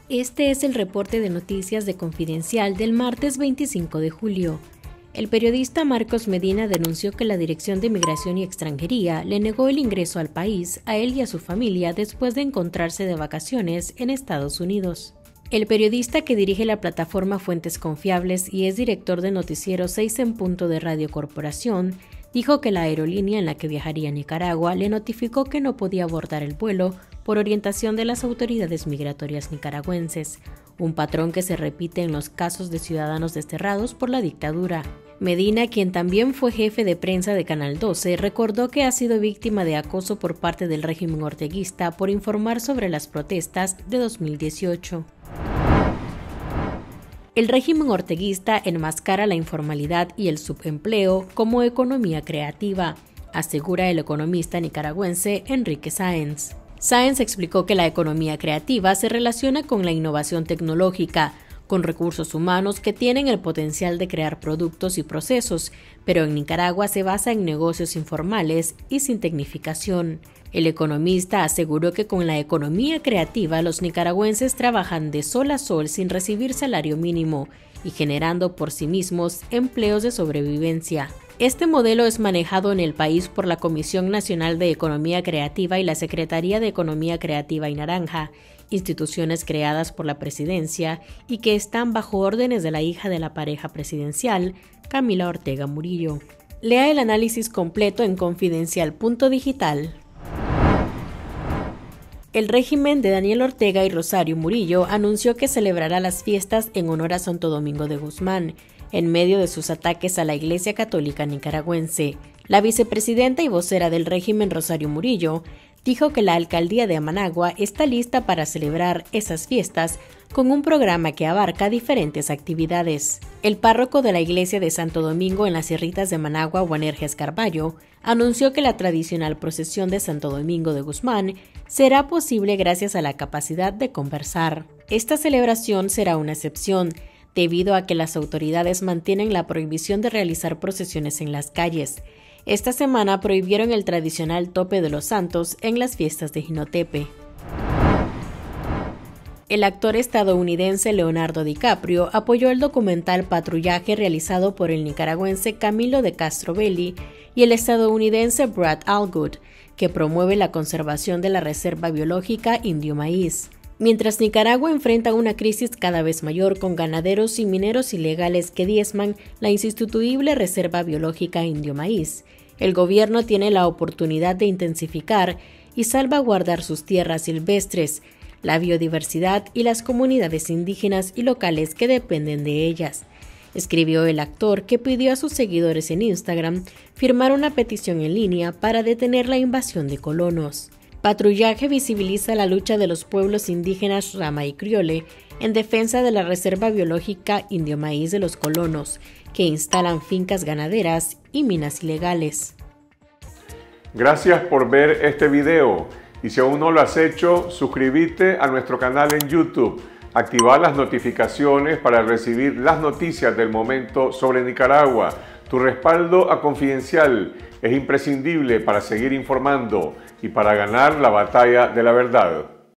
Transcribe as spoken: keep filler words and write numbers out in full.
Este es el reporte de noticias de Confidencial del martes veinticinco de julio. El periodista Marcos Medina denunció que la Dirección de Migración y Extranjería le negó el ingreso al país a él y a su familia después de encontrarse de vacaciones en Estados Unidos. El periodista, que dirige la plataforma Fuentes Confiables y es director de noticiero seis en punto de Radio Corporación, dijo que la aerolínea en la que viajaría a Nicaragua le notificó que no podía abordar el vuelo por orientación de las autoridades migratorias nicaragüenses, un patrón que se repite en los casos de ciudadanos desterrados por la dictadura. Medina, quien también fue jefe de prensa de Canal doce, recordó que ha sido víctima de acoso por parte del régimen orteguista por informar sobre las protestas de dos mil dieciocho. El régimen orteguista enmascara la informalidad y el subempleo como economía creativa, asegura el economista nicaragüense Enrique Sáenz. Sáenz explicó que la economía creativa se relaciona con la innovación tecnológica, con recursos humanos que tienen el potencial de crear productos y procesos, pero en Nicaragua se basa en negocios informales y sin tecnificación. El economista aseguró que con la economía creativa los nicaragüenses trabajan de sol a sol sin recibir salario mínimo y generando por sí mismos empleos de sobrevivencia. Este modelo es manejado en el país por la Comisión Nacional de Economía Creativa y la Secretaría de Economía Creativa y Naranja, instituciones creadas por la presidencia y que están bajo órdenes de la hija de la pareja presidencial, Camila Ortega Murillo. Lea el análisis completo en confidencial punto digital. El régimen de Daniel Ortega y Rosario Murillo anunció que celebrará las fiestas en honor a Santo Domingo de Guzmán, en medio de sus ataques a la Iglesia Católica nicaragüense. La vicepresidenta y vocera del régimen, Rosario Murillo, dijo que la alcaldía de Managua está lista para celebrar esas fiestas con un programa que abarca diferentes actividades. El párroco de la iglesia de Santo Domingo en las Sierritas de Managua, Juanerges Carballo, anunció que la tradicional procesión de Santo Domingo de Guzmán será posible gracias a la capacidad de conversar. Esta celebración será una excepción, debido a que las autoridades mantienen la prohibición de realizar procesiones en las calles. Esta semana prohibieron el tradicional tope de los santos en las fiestas de Jinotepe. El actor estadounidense Leonardo DiCaprio apoyó el documental Patrullaje realizado por el nicaragüense Camilo de Castro Belli y el estadounidense Brad Allgood, que promueve la conservación de la reserva biológica Indio Maíz. Mientras Nicaragua enfrenta una crisis cada vez mayor con ganaderos y mineros ilegales que diezman la insustituible reserva biológica Indio Maíz, el gobierno tiene la oportunidad de intensificar y salvaguardar sus tierras silvestres, la biodiversidad y las comunidades indígenas y locales que dependen de ellas, escribió el actor, que pidió a sus seguidores en Instagram firmar una petición en línea para detener la invasión de colonos. Patrullaje visibiliza la lucha de los pueblos indígenas Rama y Criole en defensa de la reserva biológica Indio Maíz de los colonos, que instalan fincas ganaderas y minas ilegales. Gracias por ver este video y si aún no lo has hecho, suscríbete a nuestro canal en YouTube, activar las notificaciones para recibir las noticias del momento sobre Nicaragua. Tu respaldo a Confidencial es imprescindible para seguir informando y para ganar la batalla de la verdad.